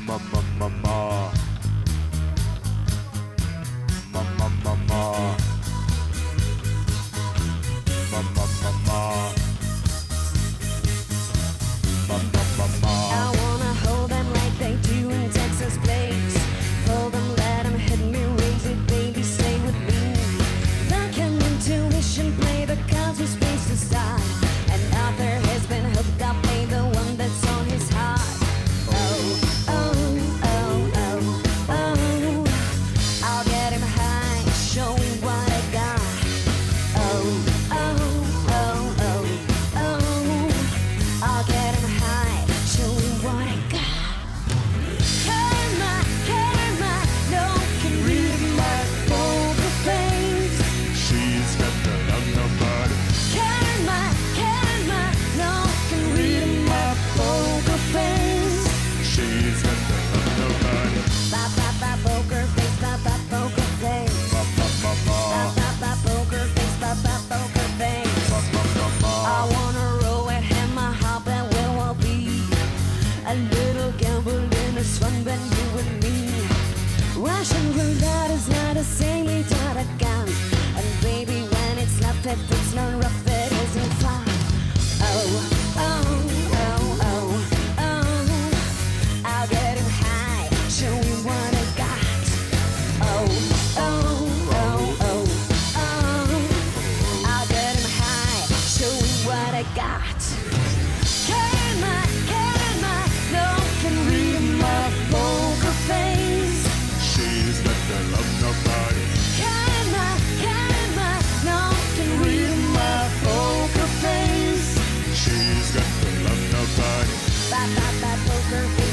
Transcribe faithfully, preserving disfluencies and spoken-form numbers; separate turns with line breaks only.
ma ma ma ma ma ma ma ma ma ma ma ma ma ma ma ma.
I wanna hold them like they do in Texas Plains. Hold them, let them hit me, raise it, baby, stay with me. Like an intuition, play the cards we're supposed to start. And out there has been hooked up, play the one that's on his heart. Oh, oh, oh, oh, oh. I'll get him high, show him what I got. Oh, oh, oh, oh, oh. I'll get him high, show him what I got. Karma, karma, no can read my poker face.
She's got the love nobody.
Karma, karma, no can read my poker face.
She's got the love nobody.
Ba ba ba poker face, ba ba poker face.
Ma ma ma
Ba
ma
ba ba poker face, ba ba poker face.
ma ma ma ma.
I wanna roll with him, I hope that we will be a little gamble in this fun when you and me. Russian roulette is not the same, we got a gun. And baby, when it's not that it's not rough, it isn't fun. Oh, oh, oh, oh, oh. I'll get him high, show him what I got. Oh, oh, oh, oh, oh. I'll get him high, show him what I got. Karma, karma, no can read my poker face.
She's got the love nobody.
Karma, karma, no can read my poker face.
She's got the love nobody.
Ba ba ba poker face.